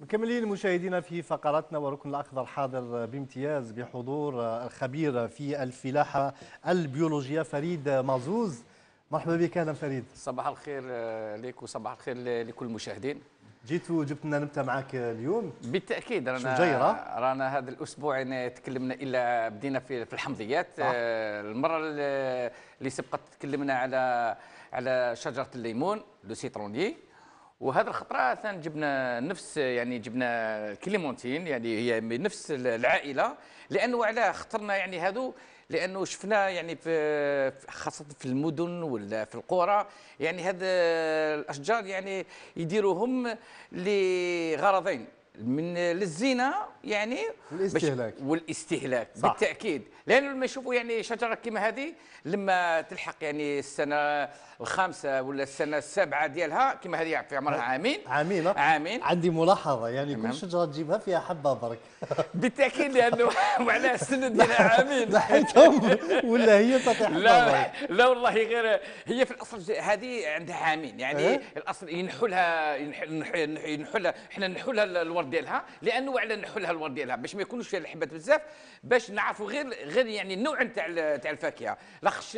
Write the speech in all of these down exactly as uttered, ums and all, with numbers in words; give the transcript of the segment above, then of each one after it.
مكملين مشاهدينا في فقراتنا، وركن الأخضر حاضر بامتياز بحضور الخبير في الفلاحة البيولوجية فريد مازوز. مرحبا بك أهلا فريد. صباح الخير لك وصباح الخير لكل المشاهدين. جيت وجبت لنا نبته معك اليوم. بالتاكيد رانا شجيرة. رانا هذا الاسبوع يعني تكلمنا الا بدينا في في الحمضيات. آه المره اللي سبقت تكلمنا على على شجره الليمون لو سيتروني، وهذا الخطره ثاني جبنا نفس يعني جبنا كليمونتين، يعني هي من نفس العائله. لانه على اخترنا يعني هذو لانه شفنا يعني في خاصه في المدن ولا في القرى يعني هذا الاشجار يعني يديروهم لغرضين، من للزينه يعني والاستهلاك والاستهلاك صح. بالتاكيد. لانه لما يشوفوا يعني شجره كما هذه لما تلحق يعني السنه الخامسه ولا السنه السابعه ديالها كما هذه في عمرها عامين عامين عامين عندي ملاحظه، يعني تمام. كل شجره تجيبها فيها حبه برك. بالتاكيد لانه وعلى السنه ديالها عامين نحيتهم ولا هي تعطي حبه لا برك؟ لا والله غير هي في الاصل هذه عندها عامين، يعني إيه؟ الاصل ينحوا لها ينحوا لها احنا ننحوا لها الورد ديالها. لانه على ننحوا لها الورد ديالها باش ما يكونوش فيها الحبات بزاف، باش نعرفوا غير غير يعني النوع نتاع تاع الفاكهه. لاخش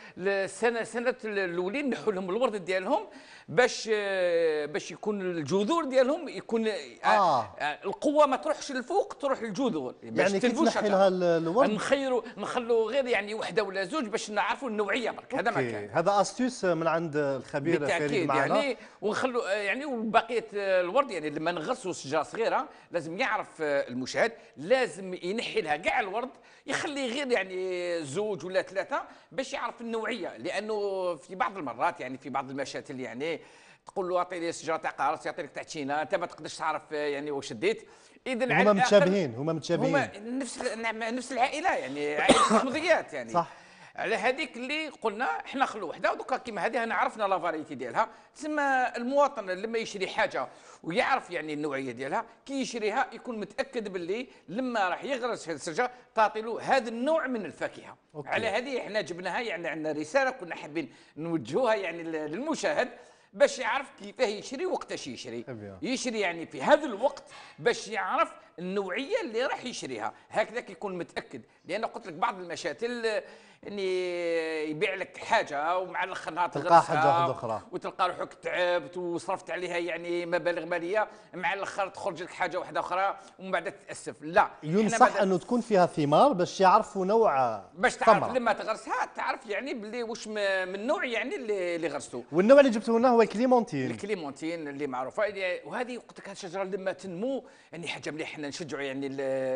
السنه سنه الاولين نحوا لهم الورد ديالهم باش باش يكون الجذور ديالهم يكون آه. القوه ما تروحش للفوق، تروح للجذور باش يعني كي تنبوش تنحي لها الورد نخيروا نخلوا غير يعني وحده ولا زوج باش نعرفوا النوعيه برك. هذا ما كان. هذا استيوس من عند الخبير فريد بالتاكيد معنا. يعني ونخلوا يعني وبقيه الورد يعني لما نغرسوا شجره صغيره لازم يعرف المشاهد لازم ينحي لها كاع الورد، يخلي غير يعني زوج ولا ثلاثه باش يعرف النوعيه. لانه في بعض المرات يعني في بعض المشاتل يعني تقول له اعطيني شجره تاع قارص يعطيك تاع تشينا، انت ما تقدرش تعرف يعني واش شديت. اذا هما متشابهين هما متشابهين هما نفس نفس العائله يعني عائله الحمضيات يعني صح. على هذيك اللي قلنا احنا خلو وحده ودوكا كيما هذه انا عرفنا لا فاريتي ديالها. تسمى المواطن لما يشري حاجه ويعرف يعني النوعيه ديالها كي يشريها يكون متاكد باللي لما راح يغرس في الشجره تعطي له هذا النوع من الفاكهه. أوكي. على هذه احنا جبناها يعني عندنا رساله كنا حابين نوجهوها يعني للمشاهد باش يعرف كيفاه يشري وقتاش يشري. يشري يعني في هذا الوقت باش يعرف النوعيه اللي راح يشريها، هكذا كيكون متاكد. لان قلت لك بعض المشاتل يعني يبيع لك حاجه ومع الاخر نهار تلقى حاجه تغرسها اخرى وتلقى روحك تعبت وصرفت عليها يعني مبالغ ماليه، مع الاخر تخرج لك حاجه واحده اخرى ومن بعد تتاسف. لا ينصح انه تكون فيها ثمار باش يعرفوا نوع باش تعرف لما تغرسها تعرف يعني باللي واش من النوع يعني اللي اللي غرستو. والنوع اللي جبته لنا هو الكليمونتين. الكليمونتين اللي معروفه وهذه قلت لك الشجره لما تنمو يعني حاجه مليحه. احنا نشجعوا يعني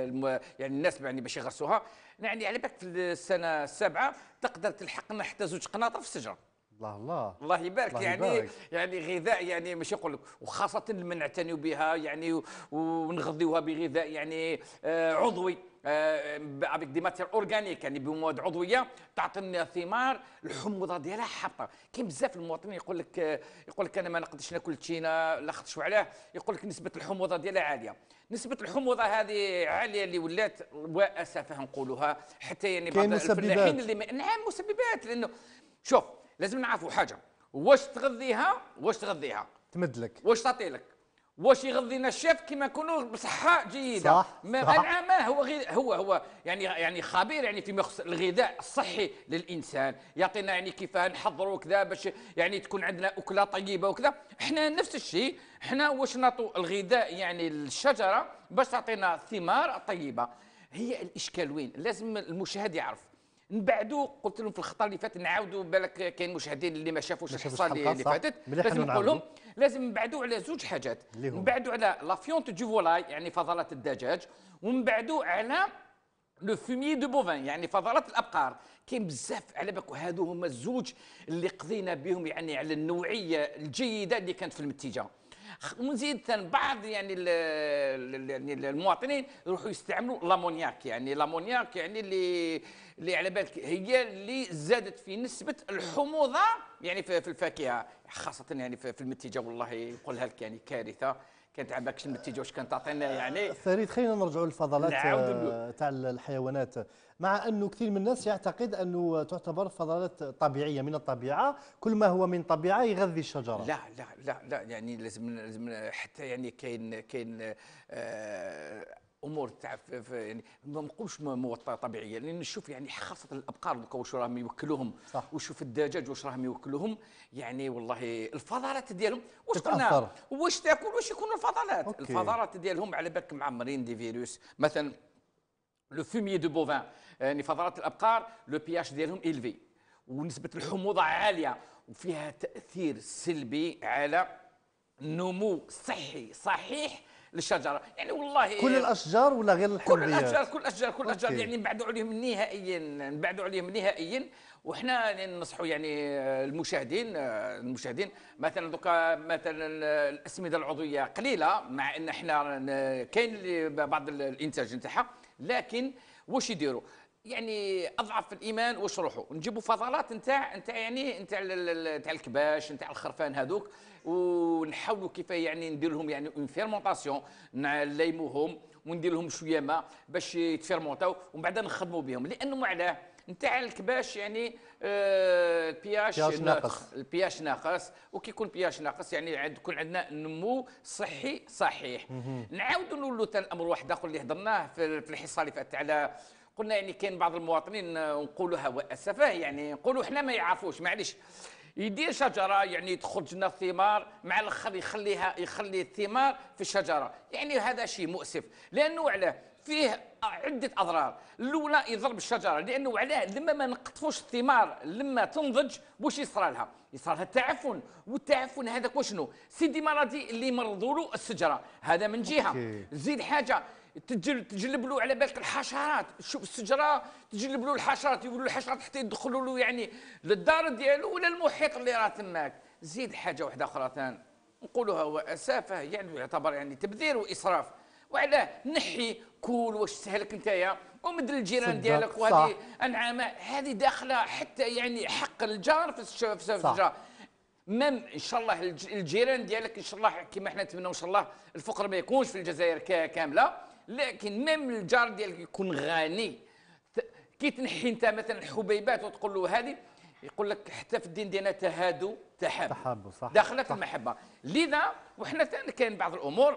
يعني الناس يعني باش يغرسوها. يعني على بالك في السنه السابعه تقدر تلحق لنا حتى زوج قناطر في الشجره. الله الله الله يبارك. الله يعني يبارك. يعني غذاء يعني ماشي نقول لك، وخاصه لما نعتنيوا بها يعني ونغذيوها بغذاء يعني آه عضوي افيك دي ماتير اورغانيك يعني بمواد عضويه تعطينا ثمار. الحموضه ديالها حاطه. كاين بزاف المواطنين يقول لك يقول لك انا ما نقدرش ناكل تشينا لا خاطش علاه، يقول لك نسبه الحموضه ديالها عاليه. نسبه الحموضه هذه عاليه اللي ولات واسفه نقولوها حتى يعني بعض الفلاحين اللي نعم مسببات. لانه شوف لازم نعرفوا حاجه، واش تغذيها واش تغذيها تمد لك واش تعطي لك واش يغذينا الشيف كما يكونوا بصحه جيده. صح ما صح. ما هو غي هو هو يعني يعني خبير يعني فيما يخص الغذاء الصحي للانسان، يعطينا يعني كيف نحضروا كذا باش يعني تكون عندنا اكله طيبه وكذا. احنا نفس الشيء، احنا واش نعطوا الغذاء يعني للشجره باش تعطينا ثمار طيبه. هي الاشكال وين؟ لازم المشاهد يعرف. نبعدوا قلت لهم في الخطه اللي فاتت نعاودوا بالك كاين مشاهدين اللي ما شافوش الحصه اللي, اللي فاتت لازم نقول لهم لازم نبعدوا على زوج حاجات. نبعدوا على لا فيونت دو فولاي يعني فضلات الدجاج، ونبعدوا على لو فوميي دو بوفان يعني فضلات الابقار. كاين بزاف على بالك هادو هما الزوج اللي قضينا بهم يعني على النوعيه الجيده اللي كانت في المتيجه. ونزيد ثاني بعض يعني يعني المواطنين يروحوا يستعملوا لامونياك. يعني لامونياك يعني اللي اللي على بالك هي اللي زادت في نسبه الحموضه يعني في الفاكهه خاصه يعني في المتيجه. والله يقولها لك يعني كارثه كانت عباك النتيجه واش كانت تعطينا يعني. فريد خلينا نرجعوا للفضلات نعاودوا تاع الحيوانات، مع انه كثير من الناس يعتقد انه تعتبر فضلات طبيعيه من الطبيعه، كل ما هو من طبيعه يغذي الشجره. لا لا لا لا يعني لازم لازم حتى يعني كاين كاين آه امور تاع ف- ف- يعني ما نقولش مو طبيعيه، لان نشوف يعني خاصه الابقار دوكا واش راهم يوكلوهم، صح. وشوف الدجاج واش راهم يوكلوهم، يعني والله الفضلات ديالهم واش قلنا تتأثر. واش تاكل واش يكونوا الفضلات. أوكي. الفضلات ديالهم على بالك معمرين دي فيروس مثلا. لو فوميي دو بوفان يعني فضلات الابقار لو بي اش ديالهم إلفي، ونسبه الحموضه عاليه، وفيها تاثير سلبي على نمو صحي صحيح للشجره. يعني والله كل الاشجار ولا غير كل الحبوبيات؟ الاشجار كل الاشجار كل الاشجار أوكي. يعني نبعدوا عليهم نهائيا، نبعدوا عليهم نهائيا. وحنا يعني ننصحوا يعني المشاهدين المشاهدين مثلا دوكا مثلا الاسمده العضويه قليله، مع ان احنا كاين اللي بعض الانتاج نتاعها، لكن واش يديروا يعني اضعف في الايمان واش روحوا نجيبوا فضلات نتاع نتاع يعني نتاع نتاع الكباش نتاع الخرفان هذوك، ونحاولوا كيف يعني ندير لهم يعني اون فيرمونطاسيون، نليموهم وندير لهم شويه ماء باش يتفيرمونطاو ومن بعد نخدموا بهم. لانه علاه نتاع الكباش يعني آه البياش بياش ناقص. البياش ناقص، وكي يكون بياش ناقص يعني عاد يكون عندنا نمو صحي صحيح. نعاودوا نقولوا ثاني الامر واحد اخر اللي هضرناه في في الحصه اللي فاتت على قلنا يعني كاين بعض المواطنين نقولوها واسفه يعني نقولوا احنا ما يعرفوش معليش يدير شجره يعني تخرج لنا الثمار مع الاخر يخليها يخلي الثمار في الشجره، يعني هذا شيء مؤسف. لانه علاه فيه عده اضرار. الاولى يضرب الشجره، لانه علاه لما ما نقطفوش الثمار لما تنضج واش يصرى لها؟ يصرى لها التعفن، والتعفن هذاك وشنو؟ سيدي مرضي اللي مرضوا له الشجره، هذا من جهه. أوكي. زيد حاجه تجل تجلب له على بالك الحشرات، شوف الشجره تجلب له الحشرات، يقولوا الحشرات حتى يدخلوا له يعني للدار ديالو ولا المحيط اللي راه تماك. زيد حاجه واحده اخرى ثاني نقولوها واسافه يعني يعتبر يعني تبذير واسراف. وعلاه نحي كول واش سهلك نتايا ومد الجيران صدق، ديالك، صح. وهذه انعام هذه داخله حتى يعني حق الجار في الش- في صح. الشجره. مم ان شاء الله الج- الجيران ديالك ان شاء الله كما احنا نتمنوا ان شاء الله الفقر ما يكونش في الجزائر كا- كامله، لكن ميم الجار ديالك يكون غني. ت- كي تنحي انت مثلا الحبيبات وتقول له هذه، يقول لك حتى في الدين ديالنا تهادوا تحابوا، تحابوا، صح. دخلت صح. المحبه. لذا وحنا ثاني كاين بعض الامور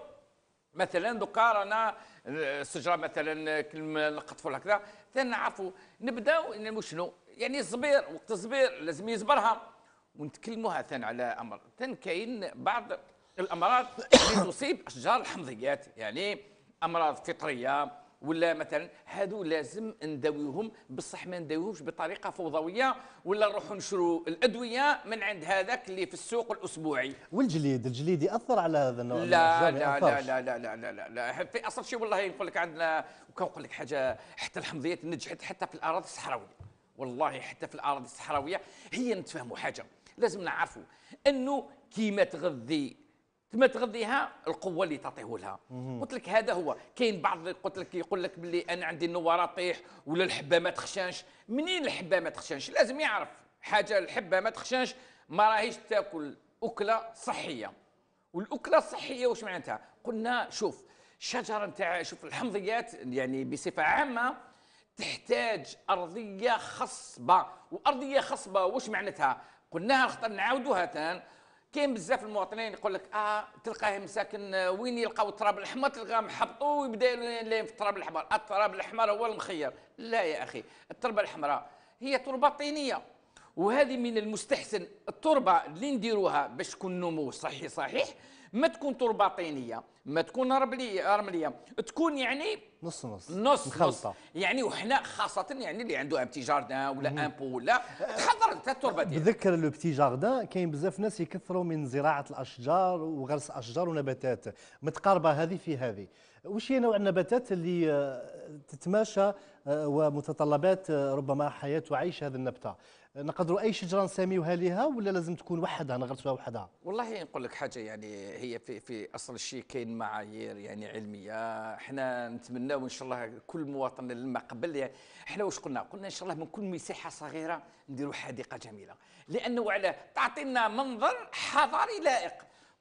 مثلا دوكا رانا الشجره مثلا كل نقطفوا هكذا ثاني نعرفوا نبداو إن شنو يعني الصبير، وقت الصبير لازم يصبرها ونتكلموها ثاني على امر ثاني. كاين بعض الامراض اللي تصيب اشجار الحمضيات، يعني امراض فطريه ولا مثلا هادو لازم نداويهم بصح ما نداويهمش بطريقه فوضويه ولا نروحوا نشروا الادويه من عند هذاك اللي في السوق الاسبوعي. والجليد، الجليد ياثر على هذا النوع من لا الاشجار؟ ما لا لا يأثرش. لا لا لا لا لا لا في اصل شيء والله نقول لك عندنا وكنقول لك حاجه، حتى الحمضيات نجحت حتى في الاراضي الصحراويه، والله حتى في الاراضي الصحراويه. هي نتفهموا حاجه لازم نعرفوا انه كيما تغذي ما تغذيها القوه اللي تعطيه لها. قلت لك هذا هو. كاين بعض قلت لك يقول لك باللي انا عندي النواره طيح ولا الحبه ما تخشنش. منين الحبه ما تخشنش؟ لازم يعرف حاجه، الحبه ما تخشنش ما راهيش تاكل اكله صحيه. والاكله الصحيه واش معناتها؟ قلنا شوف الشجره نتاع شوف الحمضيات يعني بصفه عامه تحتاج ارضيه خصبه، وارضيه خصبه واش معناتها؟ قلناها خطر نعاودوها ثان. كاين بزاف المواطنين يقول لك اه تلقاه مساكن وين يلقاو التراب الاحمر تلقاه محبطوا ويبدا يلين في التراب الاحمر، التراب الاحمر هو المخير. لا يا اخي، التربه الحمراء هي تربه طينيه، وهذه من المستحسن التربه اللي نديروها باش تكون نمو صحي صحيح ما تكون تربه طينيه، ما تكون رمليه رمليه، تكون يعني نص نص نص مخلطة. نص يعني. وحنا خاصه يعني اللي عنده ان بتي جاردان ولا ان بو ولا تحضر انت التربه ديالك. بذكر لو بتي جاردان، كاين بزاف ناس يكثروا من زراعه الاشجار وغرس اشجار ونباتات متقاربه هذه في هذه. وش هي نوع النباتات اللي آه، تتماشى آه، ومتطلبات آه، ربما حياه وعيش هذه النبته؟ نقدروا اي شجره نسميوها لها ولا لازم تكون وحدها نغرسوها وحدها؟ والله نقول لك حاجه يعني هي في في اصل الشيء كاين معايير يعني علميه. احنا نتمناو ان شاء الله كل مواطن لما قبل يعني احنا واش قلنا؟ قلنا ان شاء الله من كل مساحه صغيره نديروا حديقه جميله، لانه على تعطينا منظر حضاري لائق.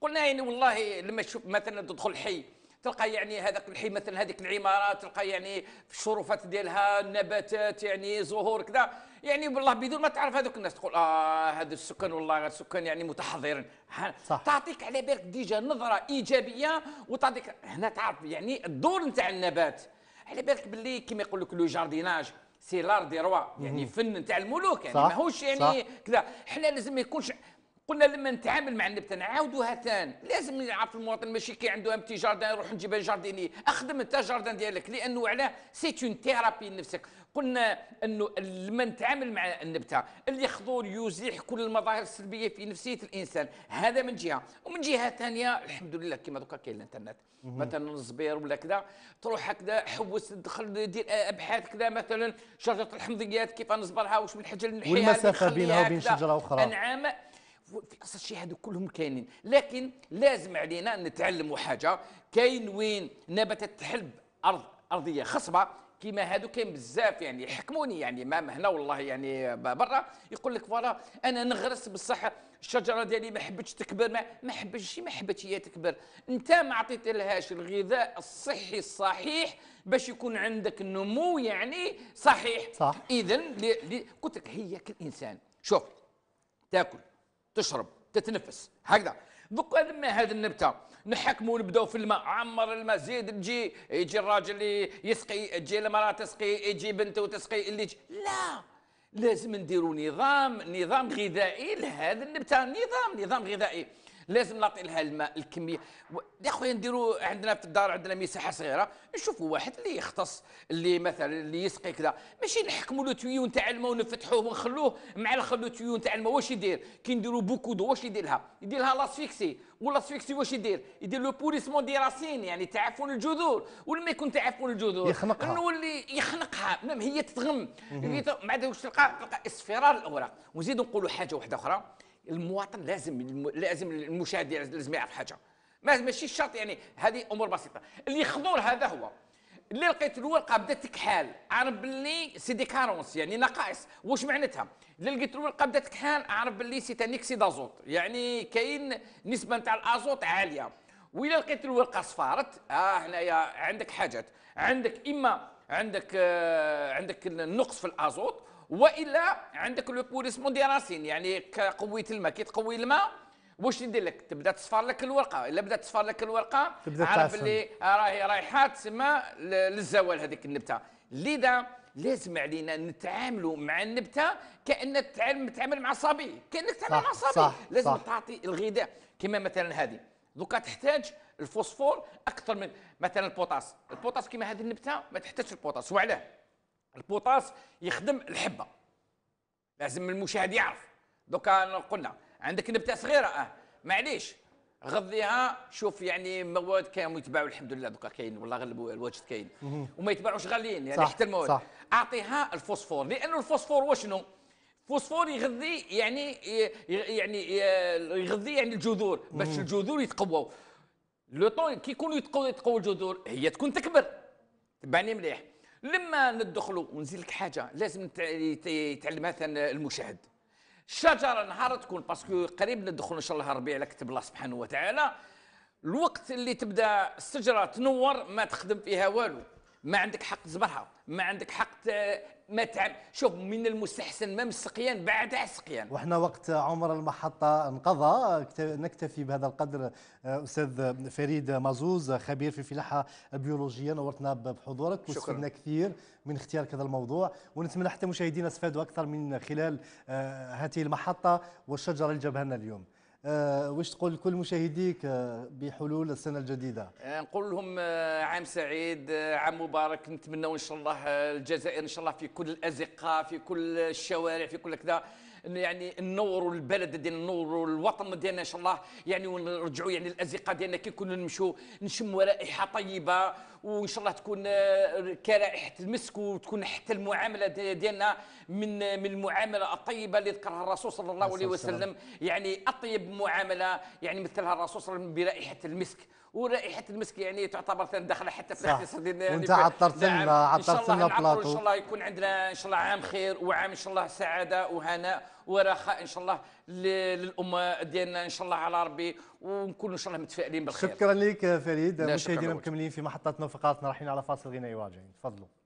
قلنا يعني والله لما تشوف مثلا تدخل الحي تلقى يعني هذاك الحي مثلا هذيك العمارات تلقى يعني في الشرفات ديالها النباتات يعني زهور كذا، يعني والله بدون ما تعرف هذوك الناس تقول اه هذا السكان والله السكان يعني متحضرين. صح. تعطيك على بالك ديجا نظره ايجابيه وتعطيك هنا تعرف يعني الدور نتاع النبات. على بالك باللي كما يقول لك لو جارديناج سي لار دي روا، يعني فن نتاع الملوك، يعني ماهوش يعني كذا. احنا لازم ما يكونش. قلنا لما نتعامل مع النبته نعاودوها ثاني لازم يعرف المواطن ماشي كي عنده امتي جاردان يروح نجيب جارديني، اخدم انت الجاردان ديالك لانه علاه سي اون ثيرابي لنفسك. قلنا انه لما نتعامل مع النبته اللي يخضر يزيح كل المظاهر السلبيه في نفسيه الانسان، هذا من جهه. ومن جهه ثانيه الحمد لله كما دوكا كاين الانترنت مثلا الزبير ولا كذا تروح هكذا حوس تدخل دير ابحاث كذا مثلا شجره الحمضيات كيف نصبرها واش من الحاجه اللي نحيها والمسافه بينها وبين شجره اخرى انعام في اصل الشيء هذو كلهم كاينين. لكن لازم علينا نتعلموا حاجه، كاين وين نباتات تحلب ارض ارضيه خصبه كيما هادو كاين بزاف يعني يحكموني يعني ما هنا والله يعني برا يقول لك فوالا انا نغرس بصح الشجره ديالي ما حبتش تكبر، ما ما حبتش ما حبتش هي تكبر، انت ما عطيت لهاش الغذاء الصحي الصحيح باش يكون عندك النمو يعني صحيح. صح. اذا قلت لك هي كالانسان، شوف تاكل تشرب تتنفس هكذا. دوك لما هذه النبته نحكموا ونبداو في الماء، عمر الماء زيد تجي يجي الراجل يسقي، تجي المراه تسقي، يجي بنته تسقي اللي يجي. لا لازم نديروا نظام نظام غذائي لهذه النبته، نظام نظام غذائي لازم نعطي لها الماء الكميه. يا خويا نديروا عندنا في الدار عندنا مساحه صغيره نشوفوا واحد اللي يختص اللي مثلا اللي يسقي كذا، ماشي نحكموا له تيو نتاع الماء ونفتحوه ونخلوه مع نخلو تيو نتاع الماء. واش يدير كي نديروا بوكو دو واش يدير لها؟ يدير لها لاسفيكسي، والاسفيكسي واش يدير؟ يدير لو بوريسمون دي راسين يعني تعفن الجذور، ولما يكون تعفن الجذور يخنقها، نولي يخنقها مام هي تتغم بعد واش تلقى تلقى اصفرار الاوراق. ونزيدوا نقولوا حاجه واحده اخرى، المواطن لازم لازم المشاهد لازم يعرف حاجه، ماشي الشرط يعني هذه امور بسيطه. اللي يخضر هذا هو اللي لقيت الورقه بدات تكحال عارف باللي سي دي كارونس يعني نقائص. واش معناتها؟ اللي لقيت الورقه بدات تكحال عارف باللي سي تان اكسيد ازوت يعني كاين نسبه نتاع الازوت عاليه. وإلا لقيت الورقه صفارت اه هنايا عندك حاجات، عندك اما عندك آه عندك النقص في الازوت، والا عندك لو بوريسمون دي راسين يعني كقويه الماء. كي تقوي الماء واش يدير لك؟ تبدا تصفر لك الورقه، الا بدات تصفر لك الورقه عارف اللي راهي رايحه تسمى للزوال هذيك النبته. لذا لازم علينا نتعاملوا مع النبته كانك تتعامل مع صبي، كانك تتعامل مع صبي. صح لازم صح. تعطي الغذاء كما مثلا هذه دوكا تحتاج الفوسفور اكثر من مثلا البوتاس. البوتاس كما هذه النبته ما تحتاجش البوتاس. وعلاه؟ البوتاس يخدم الحبه، لازم المشاهد يعرف. دوكا قلنا عندك نبته صغيره اه معليش غذيها، شوف يعني مواد كانوا يتباعوا الحمد لله دوكا كاين والله غلبوا الوجد كاين وما يتباعوش غاليين يعني حتى المواد. صح. اعطيها الفوسفور لانه الفوسفور وشنو؟ الفوسفور يغذي يعني يعني يغذي يعني الجذور باش الجذور يتقووا. لو طون كي يكونوا يتقووا يتقووا الجذور هي تكون تكبر. تبعني مليح. لما ندخلوا ونزيد لك حاجه لازم يتعلم مثلا المشاهد. الشجره نهار تكون باسكو قريب ندخل ان شاء الله الربيع على كتب الله سبحانه وتعالى، الوقت اللي تبدا الشجره تنور ما تخدم فيها والو، ما عندك حق تزبرها، ما عندك حق ما تعب. شوف من المستحسن ما من السقيان بعد السقيان. وحنا وقت عمر المحطه انقضى، نكتفي بهذا القدر. استاذ فريد مازوز خبير في الفلاحه البيولوجيه نورتنا بحضورك واستفدنا كثير من اختيارك هذا الموضوع، ونتمنى حتى مشاهدينا استفادوا اكثر من خلال هذه المحطه والشجره اللي جابها لنا اليوم. أه واش تقول لكل مشاهديك بحلول السنه الجديده؟ نقول لهم عام سعيد، عام مبارك. نتمنوا ان شاء الله الجزائر ان شاء الله في كل الازقه في كل الشوارع في كل كذا يعني نوروا البلد ديالنا نوروا الوطن ديالنا ان شاء الله يعني ونرجعوا يعني الازقه ديالنا كي كنا نمشوا نشموا رائحه طيبه وان شاء الله تكون كرائحه المسك وتكون حتى المعامله ديالنا من من المعامله الطيبه اللي ذكرها الرسول صلى الله عليه وسلم. يعني اطيب معامله يعني مثلها الرسول صلى الله عليه وسلم برائحه المسك، ورائحه المسك يعني تعتبر داخله حتى في الاقتصاد ديالنا. يعني وانت عطرت لنا عطرت لنا بلاطو. ان شاء الله يكون عندنا ان شاء الله عام خير وعام ان شاء الله سعاده وهناء ورخاء ان شاء الله للامه ديالنا ان شاء الله على ربي، ونكونوا ان شاء الله متفائلين بالخير. شكرا لك فريد. لا، شكراً مشاهدينا لك. مكملين في محطتنا وفقراتنا، رايحين على فاصل غنائي وراجعين، تفضلوا.